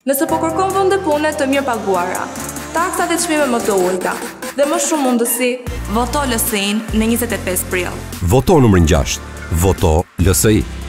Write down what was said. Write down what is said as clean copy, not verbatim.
Nëse po kërkon vende pune të mirë paguara, taksa dhe çmime më të ulta dhe më shumë mundësi, voto LSI-n në 25 prill. Voto numrin 6. Voto LSI.